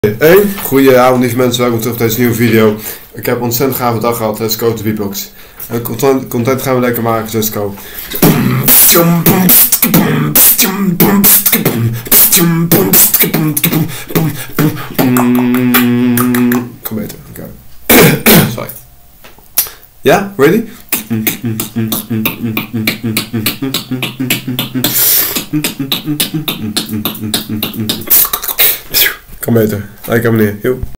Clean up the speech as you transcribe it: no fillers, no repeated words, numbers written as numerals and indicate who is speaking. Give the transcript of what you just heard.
Speaker 1: Hey, goedenavond lieve mensen, welkom terug op deze nieuwe video. Ik heb een ontzettend gave dag gehad, let's go to beatbox. En content gaan we lekker maken, let's go. Kom beter, oké. Sorry. Ja, ready? Kom beter, lekker meneer, joe.